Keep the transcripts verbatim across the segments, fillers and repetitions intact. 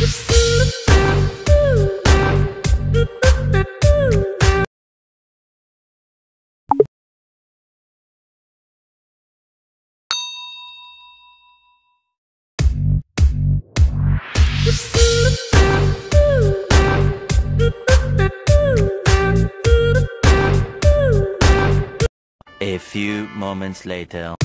A few moments later.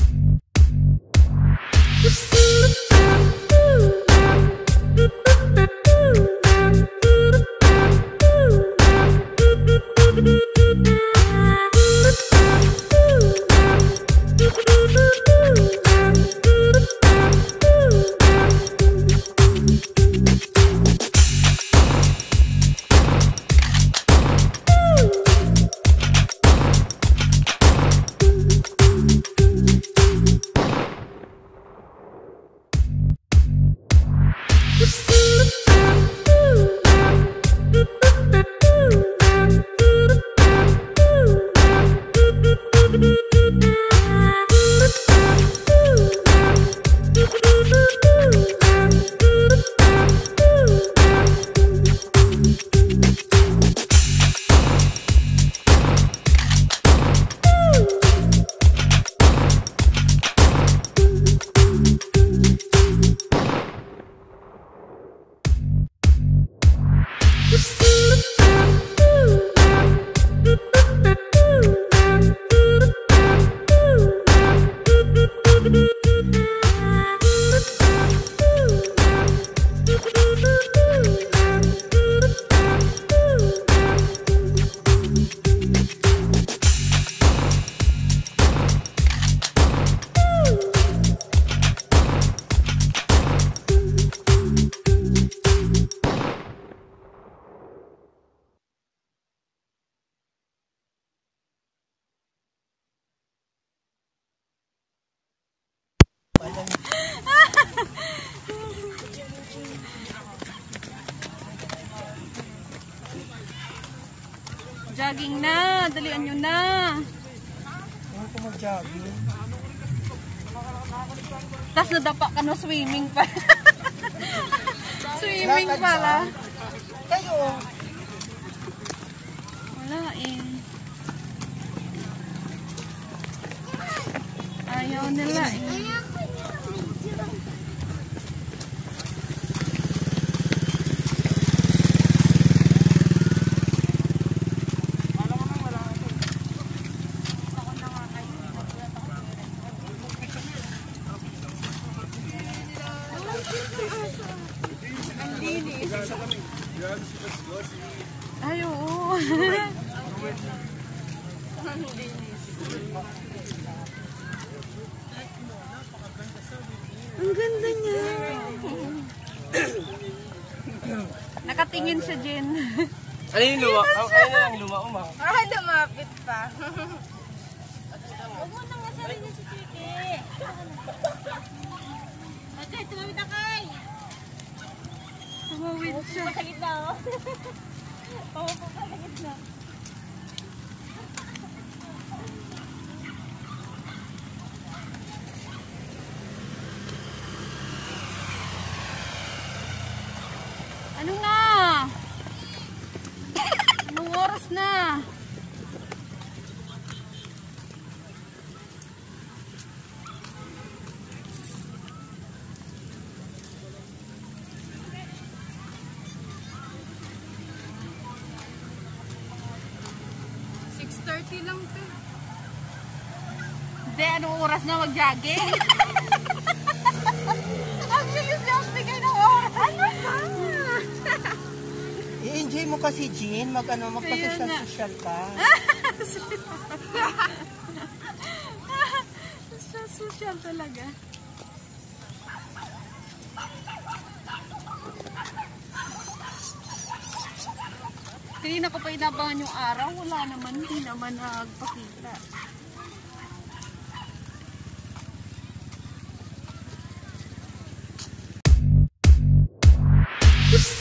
Jogging na, dalian nyo na. Ano ko mag-jogging? Tapos nadapa ka no swimming pa. Swimming pala. Kayo. Wala eh. Ayaw nila eh. Ay, oo. Ang ganda niya. Nakatingin siya, Jen. Ano yung luma? Ano na lang luma? Uma? Ah, lumapit pa. Huwag mo nang nasali niya si Chiki. Okay, tumawid na kay. Tumawid siya. Sa gitna, oh. Pamupo ka sa gitna. Ano na? Anong oras na? six thirty lang to. Hindi, anong oras na mag-jogging? Actually, jogging kayo ng oras. Ano ba? I-enjoy mo kasi, Jean. Mag, ano, magpa-social-social ka. Social talaga. Kanina ko pa inabangan yung araw. Wala naman. Hindi naman nagpakita. Uh,